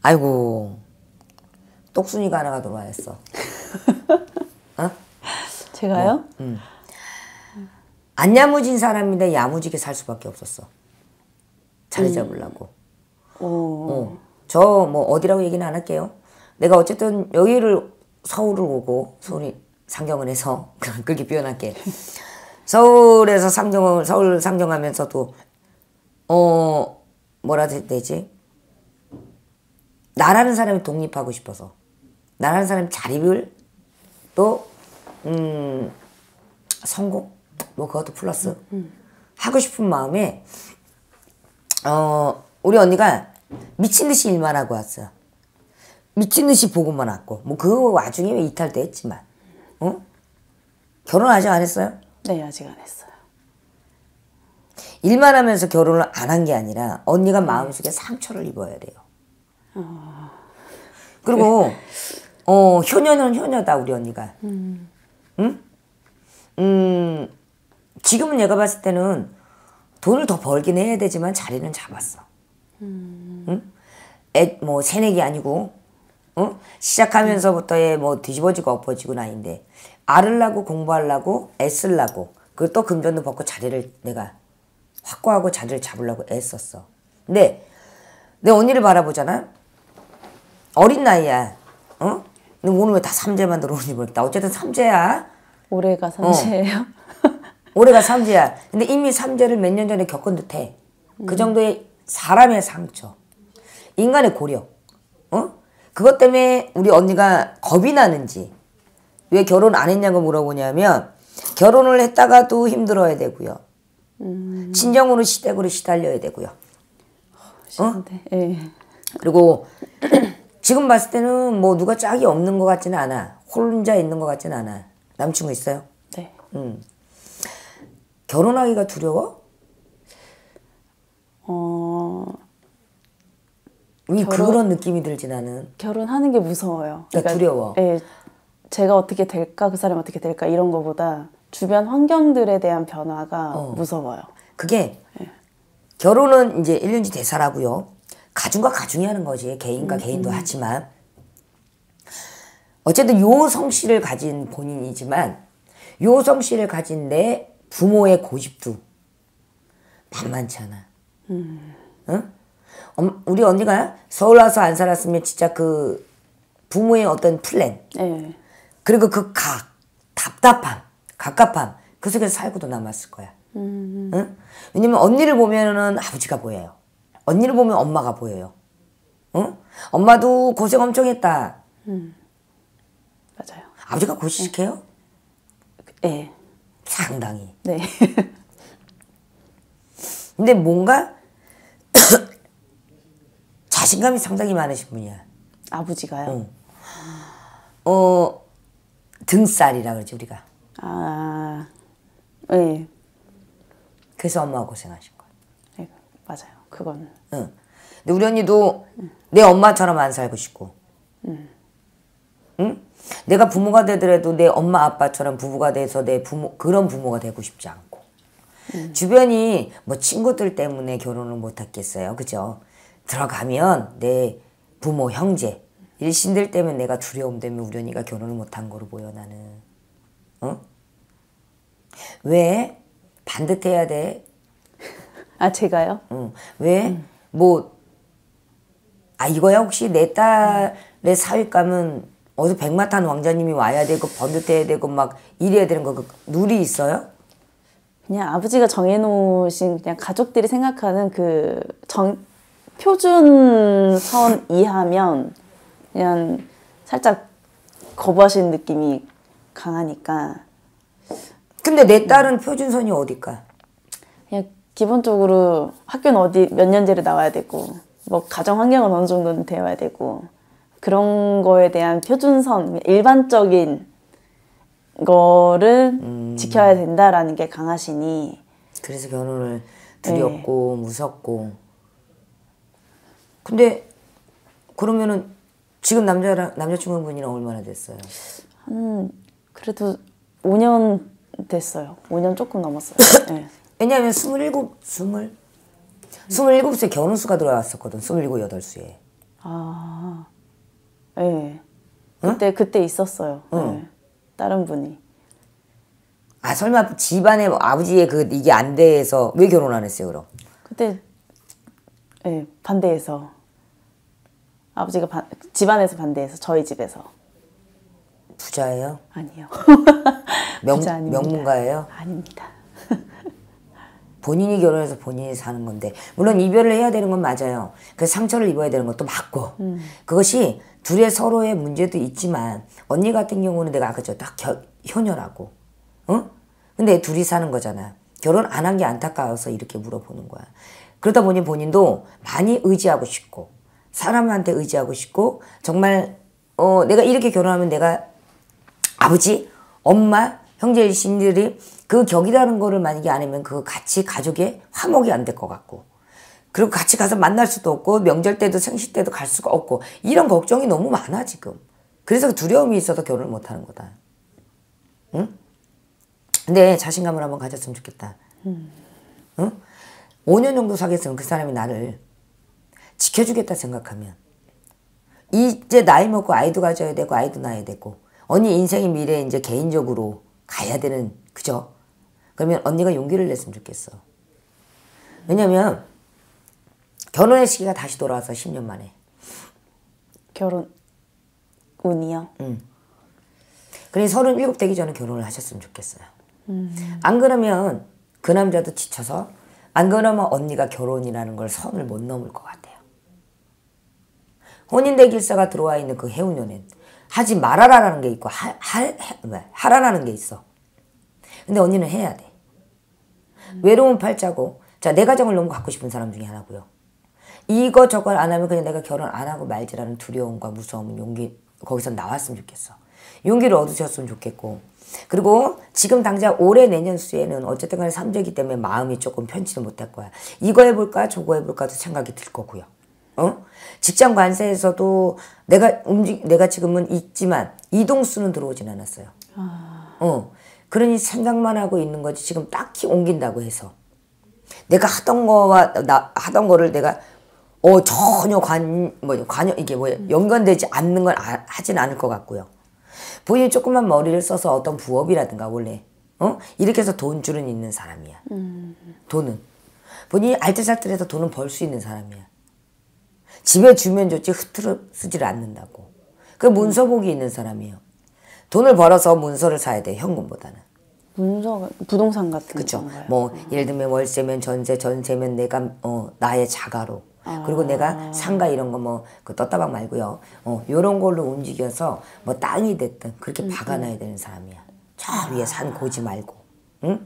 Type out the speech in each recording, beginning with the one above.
아이고 똑순이가 하나가 들어와있어. 어? 제가요? 뭐, 안 야무진 사람인데 야무지게 살 수밖에 없었어. 자리 잡으려고. 저 뭐 어디라고 얘기는 안 할게요. 내가 어쨌든 여기를 서울을 오고 서울이 상경을 해서 그렇게 표현할게. 서울에서 서울 상경하면서도 뭐라 해야 되지? 나라는 사람이 독립하고 싶어서 나라는 사람이 자립을 또 성공 뭐 그것도 플러스 하고 싶은 마음에 우리 언니가 미친듯이 일만 하고 왔어. 미친듯이 보고만 왔고 뭐 그 와중에 이탈도 했지만 결혼 아직 안 했어요? 네, 아직 안 했어요. 일만 하면서 결혼을 안 한 게 아니라 언니가 마음속에 상처를 입어야 돼요. 그리고 효녀는 효녀다 우리 언니가. 응? 지금은 내가 봤을 때는 돈을 더 벌긴 해야 되지만 자리는 잡았어. 응? 뭐 새내기 아니고 시작하면서부터의 뭐 뒤집어지고 엎어지고 나인데 앓으려고 공부하려고 애쓰려고 그리고 또 금전도 벌고 자리를 내가 확고하고 자리를 잡으려고 애썼어. 근데 내 언니를 바라보잖아. 어린 나이야. 근데 오늘 왜 다 삼재만 들어오니 모르겠다. 어쨌든 삼재야. 올해가 삼재예요? 올해가 삼재야. 근데 이미 삼재를 몇 년 전에 겪은 듯해. 그 정도의 사람의 상처. 인간의 고력. 그것 때문에 우리 언니가 겁이 나는지 왜 결혼 안 했냐고 물어보냐면 결혼을 했다가도 힘들어야 되고요. 친정으로 시댁으로 시달려야 되고요. 예. 그리고 지금 봤을 때는 뭐 누가 짝이 없는 것 같지는 않아. 혼자 있는 것 같지는 않아. 남친구 있어요? 네. 결혼하기가 두려워? 그런 느낌이 들지 나는. 결혼하는 게 무서워요. 그러니까 두려워. 예, 제가 어떻게 될까, 그 사람이 어떻게 될까 이런 거보다 주변 환경들에 대한 변화가 무서워요. 그게 결혼은 이제 1년치 대사라고요. 가중과 가중이 하는 거지. 개인과 개인도 하지만 어쨌든 요 성씨를 가진 본인이지만 요 성씨를 가진 내 부모의 고집도 만만치 않아. 응? 우리 언니가 서울 와서 안 살았으면 진짜 그 부모의 어떤 플랜 네. 그리고 그 답답함 갑갑함 그 속에서 살고도 남았을 거야. 응? 왜냐면 언니를 보면은 아버지가 보여요. 언니를 보면 엄마가 보여요. 응? 엄마도 고생 엄청 했다. 맞아요. 아버지가 고시식해요? 네. 상당히. 네. 근데 뭔가 자신감이 상당히 많으신 분이야. 아버지가요? 등살이라 그러지 우리가. 아, 네. 그래서 엄마가 고생하신 거야. 네, 맞아요. 그건. 응. 근데 우리 언니도 내 엄마처럼 안 살고 싶고. 응? 내가 부모가 되더라도 내 엄마 아빠처럼 부부가 돼서 내 그런 부모가 되고 싶지 않고. 주변이 뭐 친구들 때문에 결혼을 못 했겠어요. 그죠? 들어가면 내 부모, 형제, 일신들 때문에 내가 두려움 때문에 우리 언니가 결혼을 못한 거로 보여 나는. 왜? 반듯해야 돼. 아, 제가요? 왜? 이거야 혹시 내 딸의 사윗감은 어디서 백마탄 왕자님이 와야 되고 번듯해야 되고 막 이래야 되는 거 룰이 있어요? 그냥 아버지가 정해놓으신 그냥 가족들이 생각하는 그 표준 선 이하면 그냥 살짝 거부하시는 느낌이 강하니까. 근데 내 딸은 표준선이 어딜까? 그냥 기본적으로 학교는 어디 몇 년제를 나와야 되고 뭐 가정 환경은 어느 정도는 되어야 되고 그런 거에 대한 표준선, 일반적인 거를 지켜야 된다라는 게 강하시니. 그래서 결혼을 두렵고 무섭고. 근데 그러면은 지금 남자친구분이랑 얼마나 됐어요? 그래도 5년 됐어요. 5년 조금 넘었어요. 네. 왜냐하면 27세 결혼수가 들어왔었거든. 27, 8수에. 아, 네. 그때 있었어요. 네. 다른 분이. 아, 설마 집안에 아버지의 이게 안 돼서 왜 결혼 안 했어요, 그럼? 그때, 네, 반대해서. 아버지가 집안에서 반대해서, 저희 집에서. 부자예요? 아니요. 부자 아닙니다. 명문가예요? 아닙니다. 본인이 결혼해서 본인이 사는 건데, 물론 이별을 해야 되는 건 맞아요. 그 상처를 입어야 되는 것도 맞고, 그것이 둘의 서로의 문제도 있지만, 언니 같은 경우는 내가 아까 딱 효녀라고, 응? 근데 둘이 사는 거잖아. 결혼 안 한 게 안타까워서 이렇게 물어보는 거야. 그러다 보니 본인도 많이 의지하고 싶고, 사람한테 의지하고 싶고, 정말, 내가 이렇게 결혼하면 내가 아버지, 엄마, 형제 신들이 그 격이라는 거를 만약에 안 하면 그 같이 가족의 화목이 안 될 것 같고, 그리고 같이 가서 만날 수도 없고, 명절 때도 생신 때도 갈 수가 없고, 이런 걱정이 너무 많아 지금. 그래서 두려움이 있어서 결혼을 못 하는 거다. 응? 근데 자신감을 한번 가졌으면 좋겠다. 응? 5년 정도 사귀었으면 그 사람이 나를 지켜주겠다 생각하면, 이제 나이 먹고 아이도 가져야 되고 아이도 낳아야 되고, 언니 인생의 미래에 이제 개인적으로 가야 되는, 그죠? 그러면 언니가 용기를 냈으면 좋겠어. 왜냐면 결혼의 시기가 다시 돌아와서 10년 만에. 운이요? 응. 그러니 37 되기 전에 결혼을 하셨으면 좋겠어요. 안 그러면 그 남자도 지쳐서, 안 그러면 언니가 결혼이라는 걸 선을 못 넘을 것 같아요. 혼인대길사가 들어와 있는 그 해운년엔 하지 말아라라는 게 있고 하라라는 게 있어. 근데 언니는 해야 돼. 외로운 팔자고, 자, 내 가정을 너무 갖고 싶은 사람 중에 하나고요. 이거 저걸 안 하면 그냥 내가 결혼 안 하고 말지라는 두려움과 무서움은 용기, 거기서 나왔으면 좋겠어. 용기를 얻으셨으면 좋겠고, 그리고 지금 당장 올해 내년 수에는 어쨌든 간에 삼재기 때문에 마음이 조금 편치를 못할 거야. 이거 해볼까 저거 해볼까도 생각이 들 거고요. 직장 관세에서도 내가 지금은 있지만 이동수는 들어오진 않았어요. 그러니 생각만 하고 있는 거지 지금 딱히 옮긴다고 해서 내가 하던 거를 내가 전혀 이게 연관되지 않는 건 하진 않을 것 같고요. 본인이 조금만 머리를 써서 어떤 부업이라든가 원래 이렇게 해서 돈줄은 있는 사람이야. 돈은 본인이 알뜰살뜰해서 돈은 벌 수 있는 사람이야. 집에 주면 좋지 흐트러 쓰지를 않는다고. 그 문서복이 있는 사람이에요. 돈을 벌어서 문서를 사야 돼, 현금보다는. 문서가 부동산 같은 그쵸. 건가요? 뭐 예를 들면 월세면 전세면 내가 나의 자가로, 그리고 내가 상가 이런 거 그 떴다방 말고요. 요런 걸로 움직여서 뭐 땅이 됐든 그렇게 박아놔야 되는 사람이야. 저 위에 산 고지 말고. 응?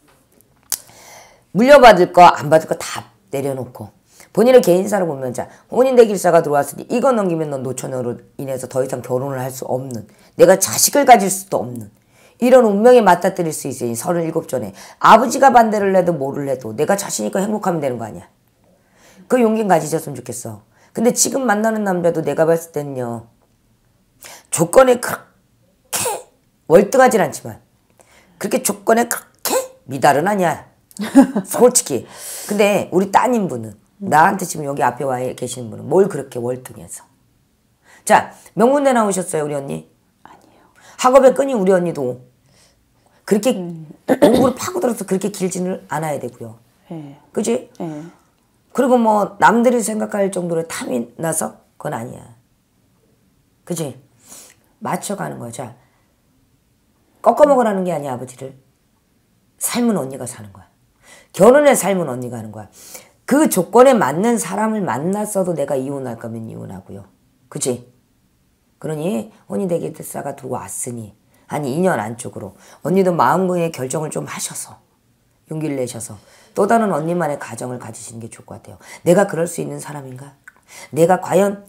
물려받을 거 안 받을 거 다 내려놓고 본인의 개인사를 보면, 자, 혼인대길사가 들어왔으니 이거 넘기면 넌 노처녀로 인해서 더 이상 결혼을 할 수 없는, 내가 자식을 가질 수도 없는 이런 운명에 맞닥뜨릴 수 있으니 37 전에 아버지가 반대를 해도 뭐를 해도 내가 자신 있고 행복하면 되는 거 아니야. 그 용기는 가지셨으면 좋겠어. 근데 지금 만나는 남자도 내가 봤을 때는요, 조건에 그렇게 월등하진 않지만 그렇게 조건에 그렇게 미달은 아니야. 솔직히. 근데 우리 따님분은, 나한테 지금 여기 앞에 와 계시는 분은 뭘 그렇게 월등해서. 자, 명문대 나오셨어요 우리 언니? 아니요. 학업의 끈이 우리 언니도 그렇게 공부를 파고들어서 그렇게 길지는 않아야 되고요. 네. 그지? 네. 그리고 뭐 남들이 생각할 정도로 탐이 나서 그건 아니야. 그지? 맞춰가는 거야. 자, 꺾어먹으라는 게 아니야 아버지를. 삶은 언니가 사는 거야. 결혼의 삶은 언니가 하는 거야. 그 조건에 맞는 사람을 만났어도 내가 이혼할 거면 이혼하고요. 그치? 그러니 혼인대길사가 들어왔으니 한 2년 안쪽으로 언니도 마음의 결정을 좀 하셔서 용기를 내셔서 또 다른 언니만의 가정을 가지시는 게 좋을 것 같아요. 내가 그럴 수 있는 사람인가? 내가 과연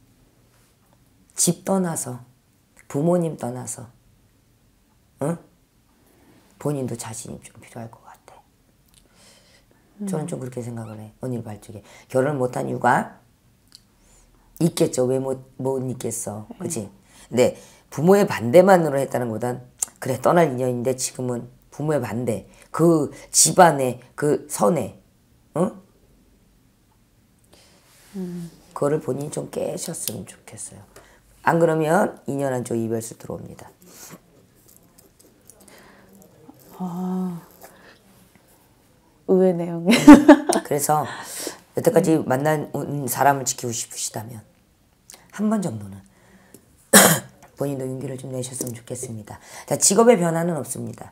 집 떠나서 부모님 떠나서 본인도 자신이 좀 필요할 것 같아. 저는 좀 그렇게 생각을 해. 언니 발쪽에 결혼을 못한 이유가 있겠죠. 왜 못 있겠어. 그치? 근데 부모의 반대만으로 했다는 것보단 그래 떠날 인연인데 지금은 부모의 반대, 그 집안의 그 선에 그거를 본인이 좀 깨셨으면 좋겠어요. 안 그러면 2년 안쪽 이별수 들어옵니다. 의외네요. 그래서 여태까지 만난 사람을 지키고 싶으시다면 한 번 정도는 본인도 용기를 좀 내셨으면 좋겠습니다. 자, 직업의 변화는 없습니다.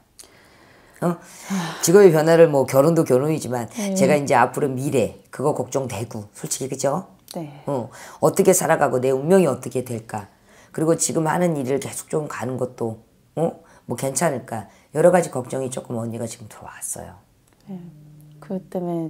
직업의 변화를 뭐 결혼도 결혼이지만 제가 이제 앞으로 미래 그거 걱정되고 솔직히 그죠? 네. 어떻게 살아가고 내 운명이 어떻게 될까? 그리고 지금 하는 일을 계속 좀 가는 것도 뭐 괜찮을까? 여러 가지 걱정이 조금 언니가 지금 들어왔어요. 그것 때문에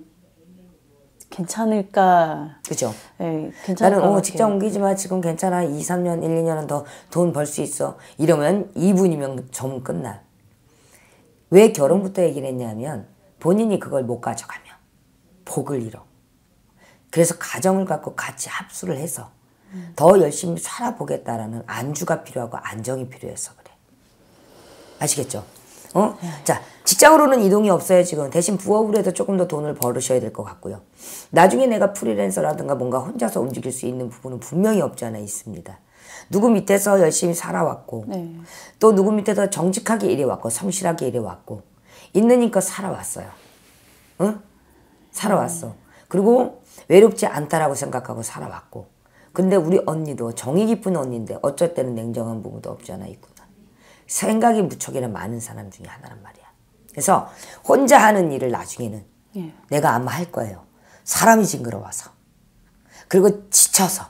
괜찮을까? 그죠? 네, 괜찮을 것 나는 같아요. 직장 옮기지만 지금 괜찮아. 2, 3년, 1, 2년은 더 돈 벌 수 있어. 이러면 2분이면 점 끝나. 왜 결혼부터 얘기를 했냐면 본인이 그걸 못 가져가면 복을 잃어. 그래서 가정을 갖고 같이 합수를 해서 더 열심히 살아보겠다라는 안주가 필요하고 안정이 필요해서 그래. 아시겠죠? 자, 직장으로는 이동이 없어요 지금. 대신 부업으로 해도 조금 더 돈을 벌으셔야 될 것 같고요. 나중에 내가 프리랜서라든가 뭔가 혼자서 움직일 수 있는 부분은 분명히 없지 않아 있습니다. 누구 밑에서 열심히 살아왔고 또 누구 밑에서 정직하게 일해왔고 성실하게 일해왔고 있는 힘껏 살아왔어요. 살아왔어. 그리고 외롭지 않다라고 생각하고 살아왔고 근데 우리 언니도 정이 깊은 언니인데 어쩔 때는 냉정한 부분도 없지 않아 있구나. 생각이 무척이나 많은 사람 중에 하나란 말이야. 그래서 혼자 하는 일을 나중에는 내가 아마 할 거예요. 사람이 징그러워서 그리고 지쳐서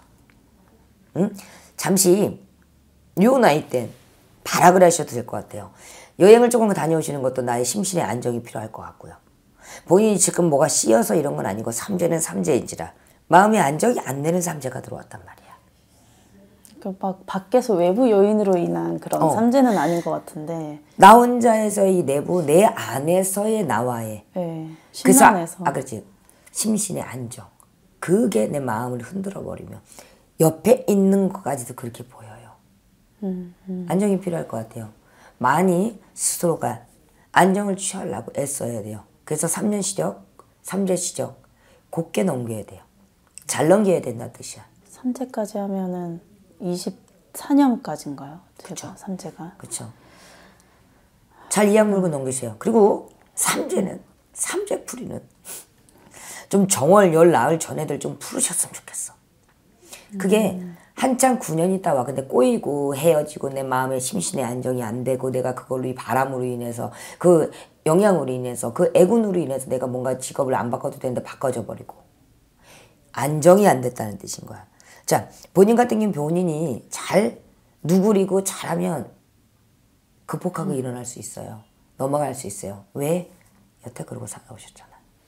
잠시 요 나이 땐 발악을 하셔도 될 것 같아요. 여행을 조금 다녀오시는 것도 나의 심신의 안정이 필요할 것 같고요. 본인이 지금 뭐가 씌어서 이런 건 아니고 삼재는 삼재인지라 마음의 안정이 안 되는 삼재가 들어왔단 말이야. 막 밖에서 외부 요인으로 인한 그런 삼재는 아닌 것 같은데 나 혼자에서의 내부 내 안에서의 나와의 심란해서 그렇지 심신의 안정 그게 내 마음을 흔들어 버리면 옆에 있는 것까지도 그렇게 보여요. 안정이 필요할 것 같아요. 많이 스스로가 안정을 취하려고 애써야 돼요. 그래서 3년 시적, 3재 시적 곱게 넘겨야 돼요. 잘 넘겨야 된다는 뜻이야. 3재까지 하면은 24년까지인가요? 제가 3재가. 그렇죠. 잘 이악 물고 넘기세요. 그리고 3재는 3재 풀이는 좀 정월 열 나흘 전에들 좀 풀으셨으면 좋겠어. 그게 한참 9년 있다 와. 근데 꼬이고 헤어지고 내 마음의 심신의 안정이 안 되고 내가 그걸로 이 바람으로 인해서 그 영향으로 인해서 그 애군으로 인해서 내가 뭔가 직업을 안 바꿔도 되는데 바꿔져 버리고 안정이 안 됐다는 뜻인 거야. 자, 본인 같은 경우는 본인이 잘 누구리고 잘하면 극복하고 일어날 수 있어요. 넘어갈 수 있어요. 왜? 여태 그러고 살아오셨잖아.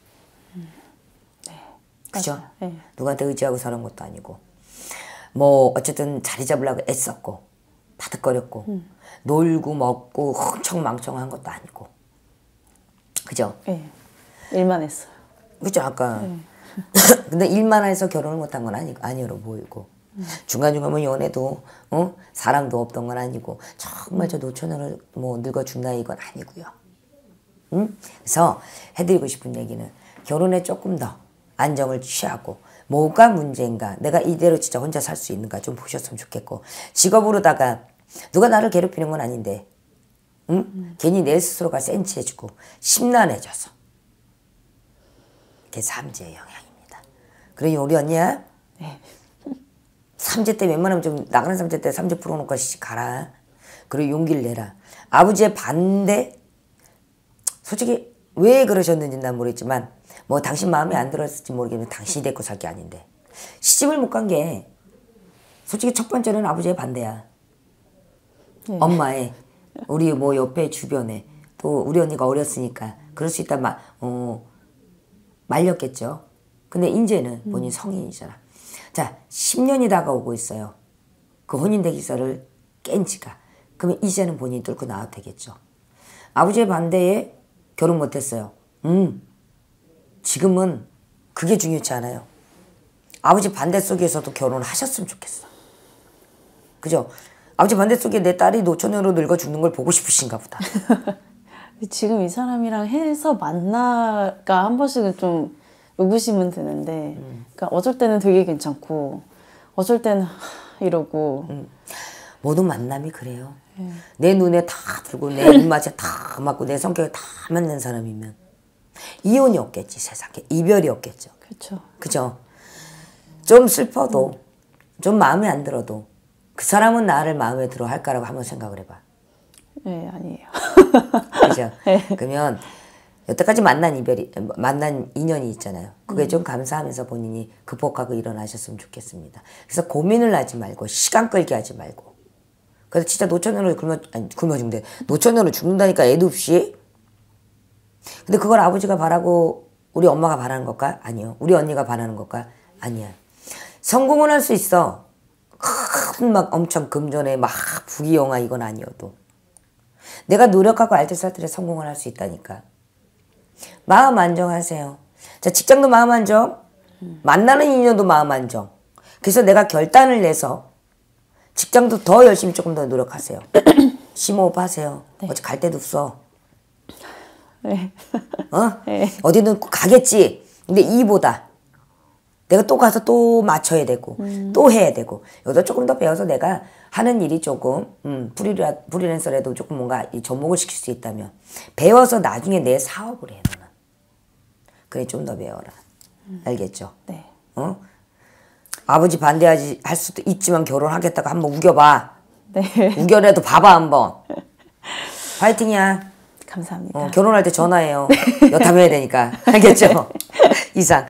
그죠? 네. 누구한테 의지하고 살은 것도 아니고 뭐 어쨌든 자리 잡으려고 애썼고 바득거렸고 놀고 먹고 흥청망청한 것도 아니고 그죠? 네. 일만 했어요. 그죠? 아까 근데 일만 해서 결혼을 못한 건 아니로 보이고 중간중간 뭐 연애도 사랑도 없던 건 아니고 정말 저 노처녀를 뭐 늙어 죽나 이건 아니고요. 그래서 해드리고 싶은 얘기는 결혼에 조금 더 안정을 취하고 뭐가 문제인가 내가 이대로 진짜 혼자 살 수 있는가 좀 보셨으면 좋겠고 직업으로다가 누가 나를 괴롭히는 건 아닌데 괜히 내 스스로가 센치해지고 심란해져서 그게 삼재의 영향입니다. 그러니 우리 언니야 삼재 때 웬만하면 좀 나가는 삼재 때 삼재 풀어놓고 가라. 그리고 용기를 내라. 아버지의 반대 솔직히 왜 그러셨는지 난 모르겠지만 뭐 당신 마음에 안 들었을지 모르겠는데 당신이 데리고 살 게 아닌데 시집을 못 간 게 솔직히 첫 번째는 아버지의 반대야. 엄마의 우리 뭐 옆에 주변에 또 우리 언니가 어렸으니까 그럴 수 있다 말렸겠죠. 근데 이제는 본인 성인이잖아. 자 10년이 다가오고 있어요. 그 혼인대기서를 깬 지가. 그러면 이제는 본인이 뚫고 나와도 되겠죠. 아버지의 반대에 결혼 못했어요. 지금은 그게 중요치 않아요. 아버지 반대 속에서도 결혼하셨으면 좋겠어. 그죠? 아버지 반대 속에 내 딸이 노처녀로 늙어 죽는 걸 보고 싶으신가 보다. 지금 이 사람이랑 해서 만나가 한 번씩은 좀 의구심은 드는데 그러니까 어쩔 때는 되게 괜찮고 어쩔 때는 이러고 모든 만남이 그래요. 내 눈에 다 들고 내 입맛에 다 맞고 내 성격에 다 맞는 사람이면 이혼이 없겠지 세상에. 이별이 없겠죠. 그렇죠. 그죠? 좀 슬퍼도 좀 마음에 안 들어도 그 사람은 나를 마음에 들어 할까라고 한번 생각을 해봐. 네, 아니에요. 그죠? 네. 그러면 여태까지 만난 인연이 있잖아요. 그게 좀 감사하면서 본인이 극복하고 일어나셨으면 좋겠습니다. 그래서 고민을 하지 말고 시간 끌게 하지 말고. 그래서 진짜 노처녀로 굶어 죽는데 노처녀로 죽는다니까 애도 없이. 근데 그걸 아버지가 바라고 우리 엄마가 바라는 걸까? 아니요. 우리 언니가 바라는 걸까? 아니야. 성공은 할 수 있어. 큰 막 엄청 금전에 막 부귀영화 이건 아니어도 내가 노력하고 알뜰살뜰해 성공을 할 수 있다니까. 마음 안정하세요. 자, 직장도 마음 안정, 만나는 인연도 마음 안정. 그래서 내가 결단을 내서 직장도 더 열심히 조금 더 노력하세요. 심호흡 하세요. 네. 어디 갈 데도 없어. 네. 네. 어디든 가겠지. 근데 이보다 내가 또 가서 또 맞춰야 되고 또 해야 되고 여기서 조금 더 배워서 내가 하는 일이 조금 프리랜서라도 조금 뭔가 접목을 시킬 수 있다면 배워서 나중에 내 사업을 해 너는. 그래 좀 더 배워라. 알겠죠? 네. 어? 아버지 반대하지 할 수도 있지만 결혼하겠다고 한번 우겨봐. 네. 우겨라도 봐봐 한번. 화이팅이야. 감사합니다. 결혼할 때 전화해요. 여탐해야 되니까. 알겠죠? 이상.